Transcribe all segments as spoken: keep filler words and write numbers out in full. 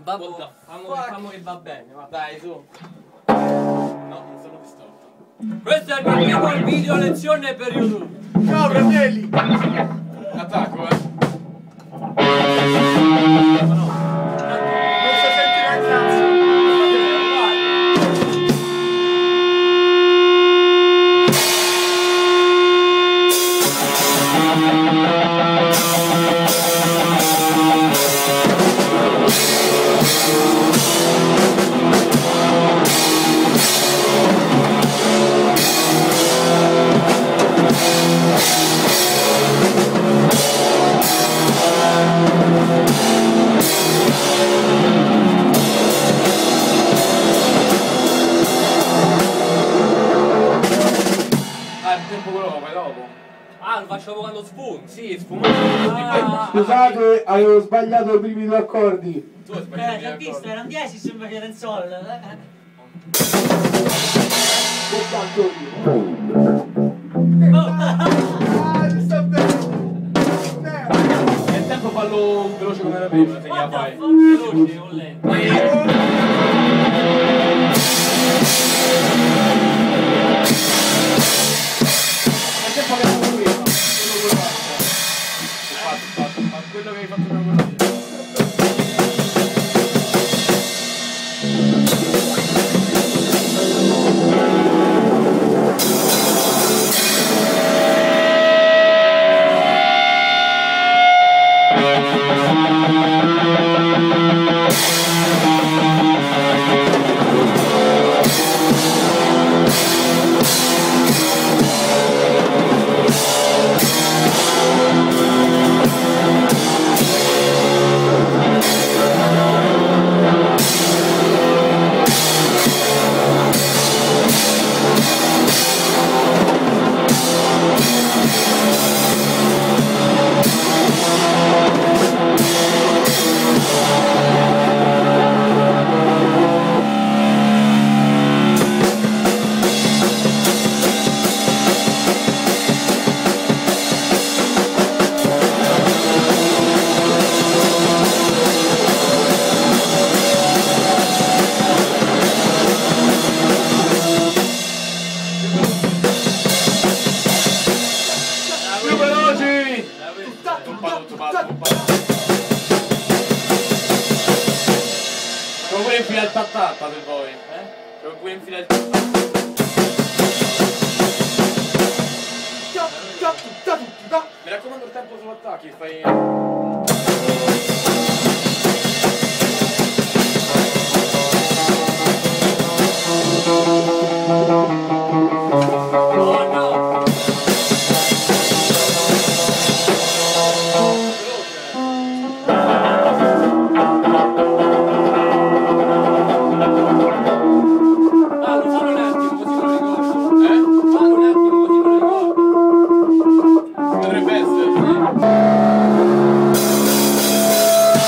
babbo, famo, famo che va bene, va. Dai, su. No, non sono distolto. Questo è il mio primo video lezione per YouTube. Ciao, fratelli! Attacco, eh. Ma no. Non si sentirà il cazzo. Ah, lo facciamo quando sfumi, sì, sfumato. Ah, scusate, avevo sbagliato i primi due accordi. Tu hai Eh, sbagliato. ti ho visto, era un diesis invece del sol. Che canto io? Ah, ci sta bene. Nel tempo fallo veloce come era prima, se gliela fai. veloce o lento. Nel tempo che avevo prima. Fatto, fatto, ma quello che hai fatto prima con me. Devo pure infilare il tattata se vuoi, eh? Devo pure infilare il tattata. Mi raccomando il tempo sull'attacchi, fai... Dovrebbe essere, sì.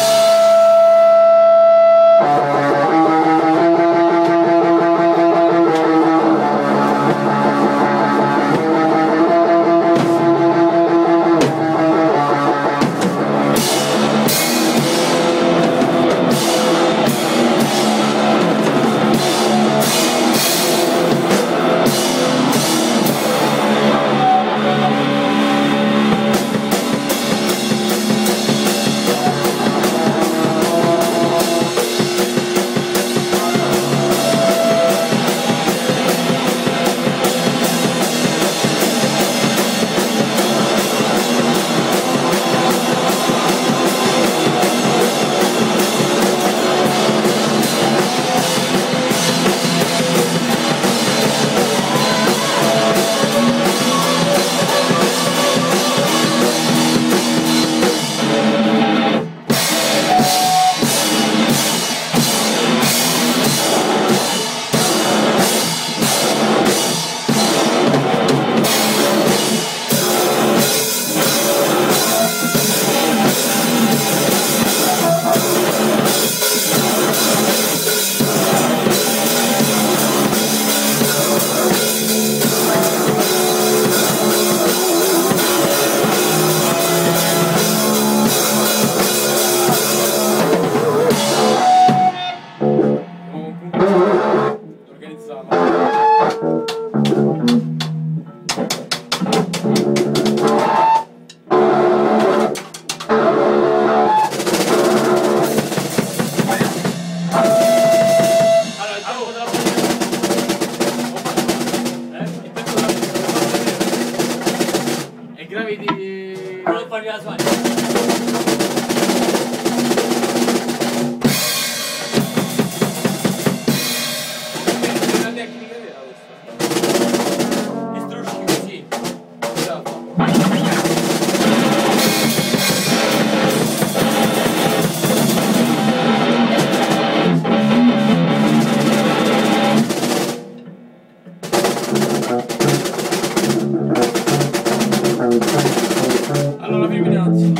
Allora, primi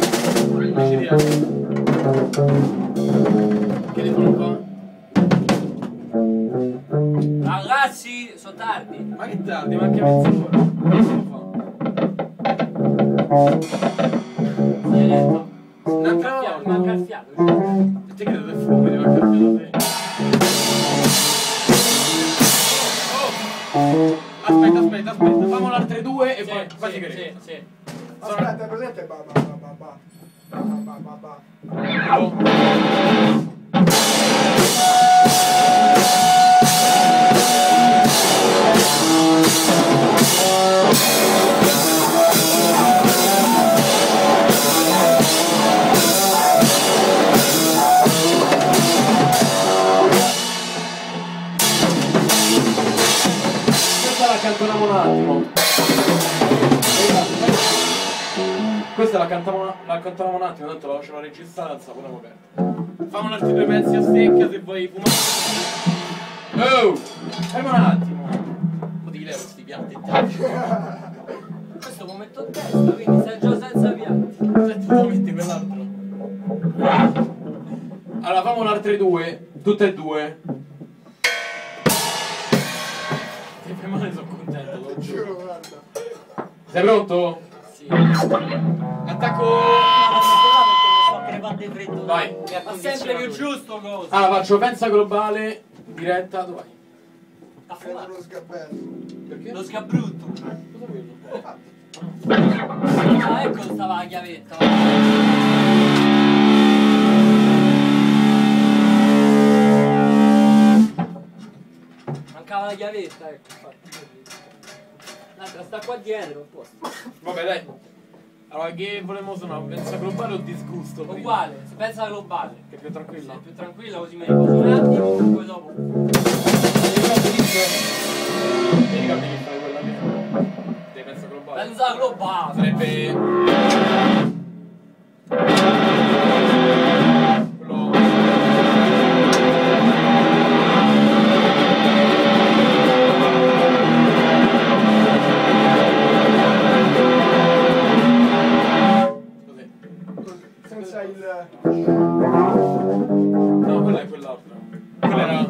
che ne fanno qua? Ragazzi, sono tardi. Ma che tardi? Ma anche mezz'ora. Come si fa? Un'altra volta? Manca il fiato. E te credo del fumo, devi manca il fiato a te. Oh! Aspetta, aspetta, aspetta. Fammo le altre due e Sì, poi fai sì, che sì, sì. Aspetta, è presente? Ba, ba, ba, ba, ba. Ba, ba, ba, ba. Oh. Questa la cantoniamo un attimo. Questa la cantavamo, la cantavamo un attimo, tanto la faccio la registrare, alza pure aperta. Fammo altri due pezzi a stecca se vuoi fumare. Oh! Fammi un attimo. Poi ti levo sti piatti in testa. Questo lo metto in testa, quindi sei già senza piatti. Senti, tu metti quell'altro. Allora, fammo le altre due, tutte e due. Se fai male sono contento, lo giuro. Guarda. Sei pronto? Sì. Attacco! Vai. Ma sempre più giusto cosa. Allora faccio pensa globale, diretta, dove vai? A Prendo fumare. lo sgabello. Perché? Lo scabrutto. Cosa quello? Ah, ecco stava la chiavetta. Mancava la chiavetta, ecco. Infatti. L'altra sta qua dietro, a posto. Vabbè dai. Allora che volevamo suonare? Pensa globale o disgusto? prima? Uguale, si pensa globale. Che è più tranquilla? Sei più tranquilla così mi riposo un attimo, poi dopo. Devi capire che fai quella lì. Devi pensa globale. Pensa globale. Sarebbe... quello... Così. Senza il... No, quella è quell'altra. Quella era...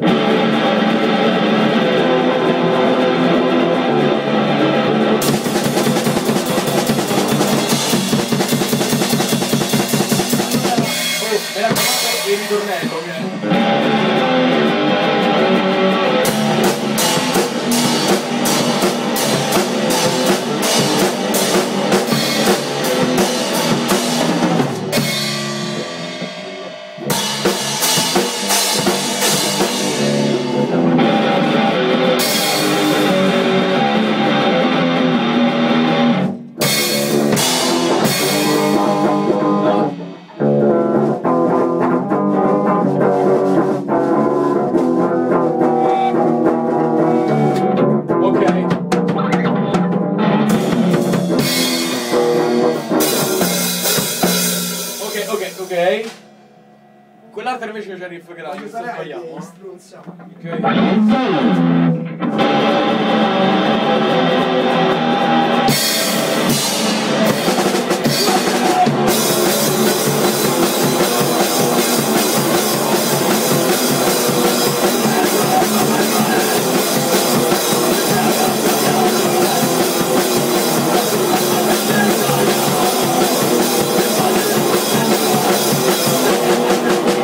Oh, mi raccomando, il ritornello, ok? Quell'altra invece c'è il riff grave, Voglio se usare sbagliamo. anche strunziamo.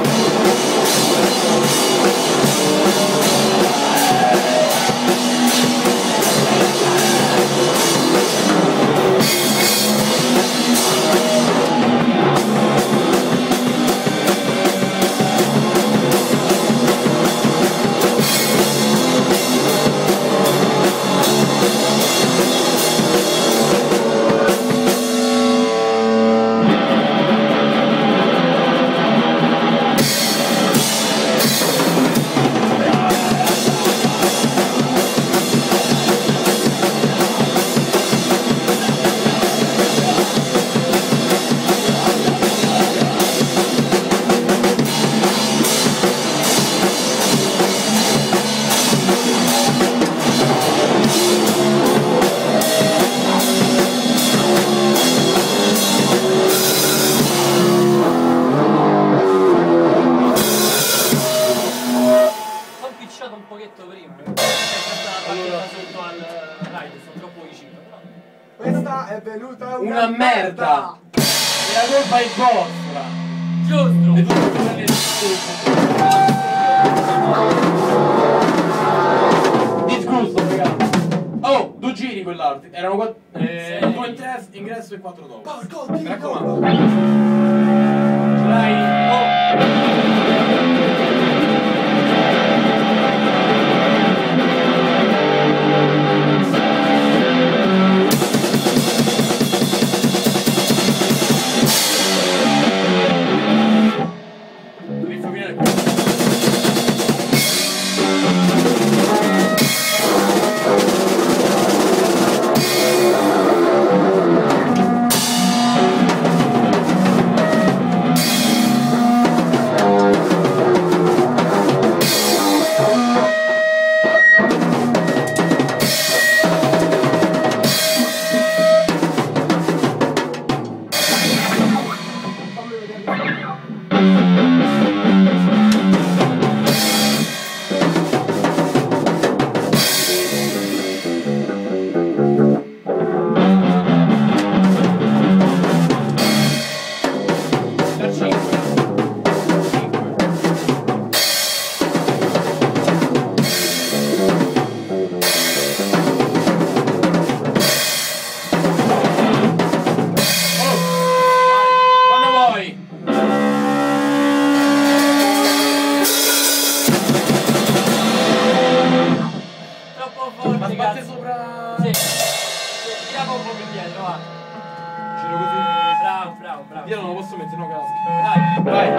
Ok. una merda! E la colpa è vostra! Giusto! E tu non prendete disgusto, ragazzi! Oh, due giri quell'arte! Erano quattro. Eh, Sì. due ingresso, ingresso e quattro dopo. Porco Mi Dio! raccomando! Ce l'hai? Oh! Sbatte sopra. Sì. Sì, tiriamo un po' più dietro, va. Giro così. Bravo, bravo, bravo. Io non lo posso mettere, no caschi. Dai. Vai.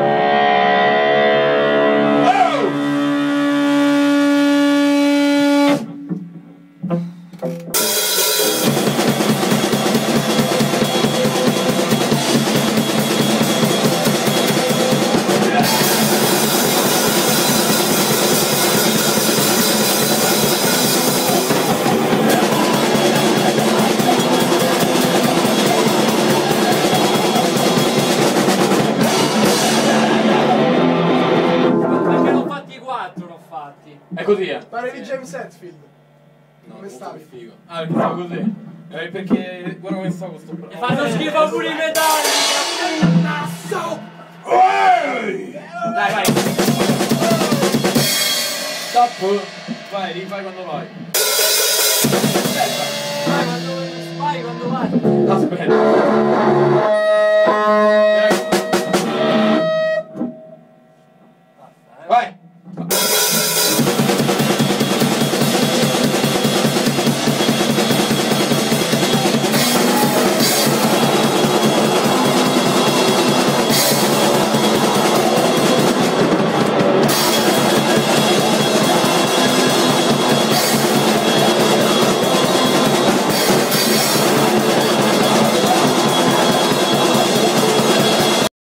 Perché l'ho fatti quattro, l'ho fatti. È così, eh. Parevi James Hetfield. No, Come molto stavi? più figo. Ah, perché stavo così. Eh, perché guarda come sto con sto bravo. E fanno schifo pure i metalli. Dai, vai. Stop. Vai, rifai quando vai. Vai quando vai, quando vai. Aspetta.